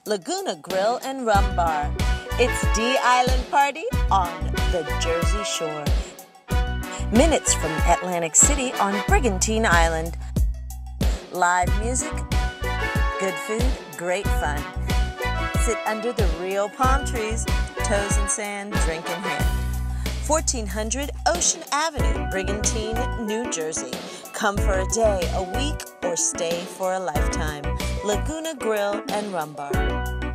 Laguna Grill and Rum Bar. It's D-Island Party on the Jersey Shore. Minutes from Atlantic City on Brigantine Island. Live music, good food, great fun. Sit under the real palm trees, toes in sand, drink in hand. 1400 Ocean Avenue, Brigantine, New Jersey. Come for a day, a week, or stay for a lifetime. Laguna Grill and Rum Bar.